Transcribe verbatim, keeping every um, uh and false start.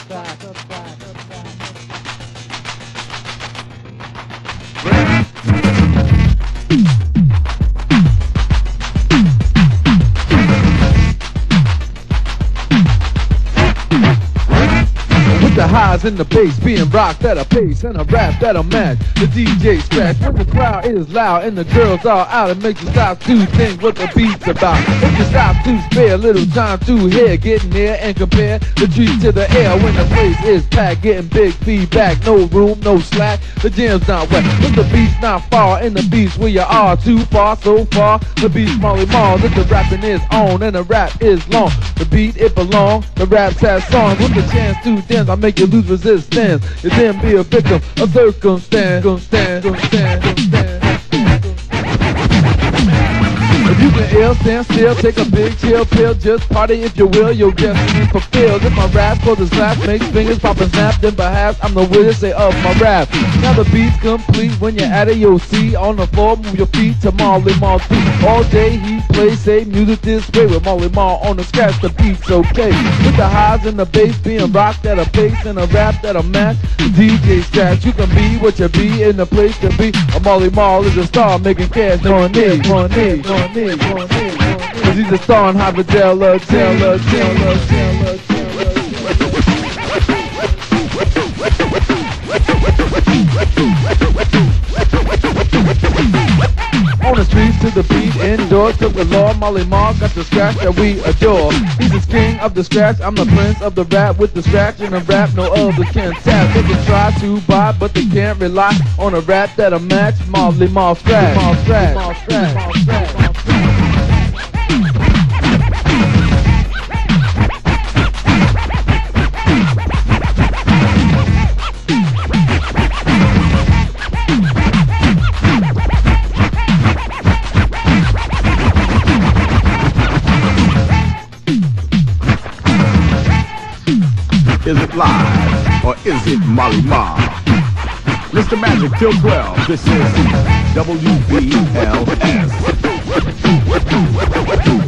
The highs and the bass being rocked at a pace and a rap that'll match the D J scratch. When the crowd is loud and the girls are out, it makes you stop to think what the beat's about. If you stop to spare a little time to hear, getting there and compare the trees to the air. When the place is packed, getting big feedback, no room, no slack, the jam's not wet. When the beat's not far in the beats where you are, too far, so far, the beat's Molly Mall. If the rapping is on and the rap is long, the beat it belong, the rap's has songs. With the chance to dance, I make you lose resistance. You then be a victim of circumstance. Circumstance, circumstance, circumstance. If you can ill, stand still, take a big chill pill, just party if you will, your destiny fulfilled. If my rap cause the slap makes fingers pop and snap, then perhaps I'm the weirdest say of my rap. Now the beat's complete when you're at it, you'll see on the floor, move your feet to Molly Mall's beat. All day he plays, say music this way with Molly Mall on the scratch, the beat's okay. With the highs and the bass being rocked at a pace and a rap that'll match the D J scratch. You can be what you be in the place to be. A Molly Mall is a star making cash, no need, no need, no need. Cause he's a star in Havadella, Taylor, Taylor, Taylor, on the streets to the beat, indoors to the law, Molly Mall got the scratch that we adore. He's the king of the scratch, I'm the prince of the rap. With the scratch and the rap, no other can tap. They can try to buy, but they can't rely on a rap that'll match Molly Mall scratch. Mall scratch, Mall scratch, Mall scratch. Is it live or is it Molly Mall? Mister Magic till twelve, this is W B L S.